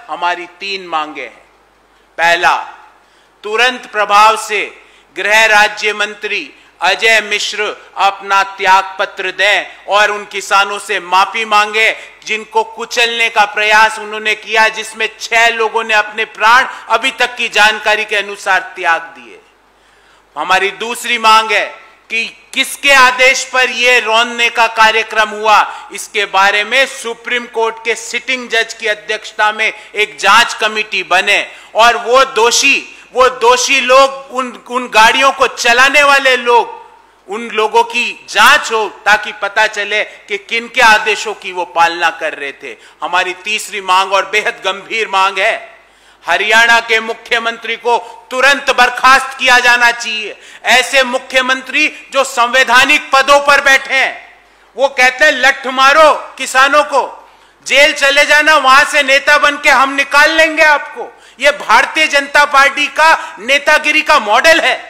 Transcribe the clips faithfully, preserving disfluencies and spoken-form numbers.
हमारी तीन मांगे हैं। पहला, तुरंत प्रभाव से गृह राज्य मंत्री अजय मिश्र अपना त्याग पत्र दें और उन किसानों से माफी मांगे जिनको कुचलने का प्रयास उन्होंने किया, जिसमें छह लोगों ने अपने प्राण अभी तक की जानकारी के अनुसार त्याग दिए। हमारी दूसरी मांग है कि किसके आदेश पर यह रौंदने का कार्यक्रम हुआ, इसके बारे में सुप्रीम कोर्ट के सिटिंग जज की अध्यक्षता में एक जांच कमेटी बने और वो दोषी वो दोषी लोग, उन उन गाड़ियों को चलाने वाले लोग, उन लोगों की जांच हो ताकि पता चले कि किन के आदेशों की वो पालना कर रहे थे। हमारी तीसरी मांग और बेहद गंभीर मांग है, हरियाणा के मुख्यमंत्री को तुरंत बर्खास्त किया जाना चाहिए। ऐसे मुख्यमंत्री जो संवैधानिक पदों पर बैठे हैं, वो कहते हैं लठ मारो किसानों को, जेल चले जाना, वहां से नेता बन के हम निकाल लेंगे आपको। यह भारतीय जनता पार्टी का नेतागिरी का मॉडल है।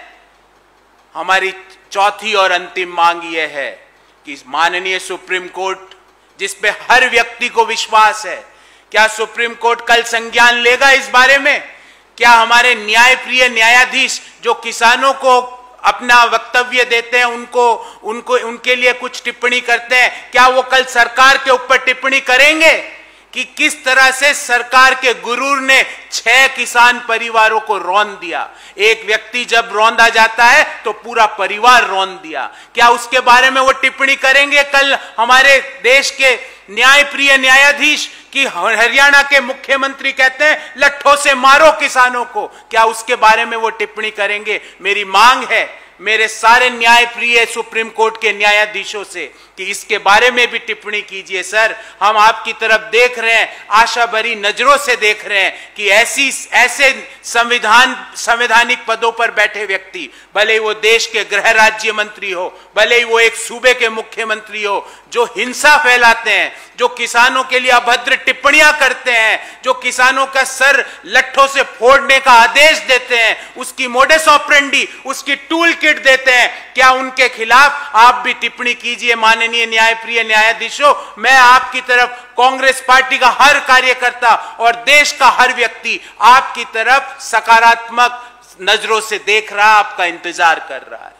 हमारी चौथी और अंतिम मांग यह है कि माननीय सुप्रीम कोर्ट, जिस पे हर व्यक्ति को विश्वास है, क्या सुप्रीम कोर्ट कल संज्ञान लेगा इस बारे में? क्या हमारे न्यायप्रिय न्यायाधीश जो किसानों को अपना वक्तव्य देते हैं, उनको उनको उनके लिए कुछ टिप्पणी करते हैं, क्या वो कल सरकार के ऊपर टिप्पणी करेंगे कि किस तरह से सरकार के गुरूर ने छह किसान परिवारों को रौंद दिया? एक व्यक्ति जब रौंदा जाता है तो पूरा परिवार रौंद दिया। क्या उसके बारे में वो टिप्पणी करेंगे कल हमारे देश के न्यायप्रिय न्यायाधीश कि हरियाणा के मुख्यमंत्री कहते हैं लट्ठों से मारो किसानों को? क्या उसके बारे में वो टिप्पणी करेंगे? मेरी मांग है मेरे सारे न्यायप्रिय सुप्रीम कोर्ट के न्यायाधीशों से कि इसके बारे में भी टिप्पणी कीजिए। सर, हम आपकी तरफ देख रहे हैं, आशा भरी नजरों से देख रहे हैं कि ऐसी ऐसे संविधान संवैधानिक पदों पर बैठे व्यक्ति, भले ही वो देश के गृह राज्य मंत्री हो, भले ही वो एक सूबे के मुख्यमंत्री हो, जो हिंसा फैलाते हैं, जो किसानों के लिए अभद्र टिप्पणियां करते हैं, जो किसानों का सर लट्ठों से फोड़ने का आदेश देते हैं, उसकी मोडस ऑपरेंडी, उसकी टूल किट देते हैं, क्या उनके खिलाफ आप भी टिप्पणी कीजिए माननीय न्यायप्रिय न्यायाधीशों। मैं आपकी तरफ, कांग्रेस पार्टी का हर कार्यकर्ता और देश का हर व्यक्ति आपकी तरफ सकारात्मक नजरों से देख रहा, आपका इंतजार कर रहा है।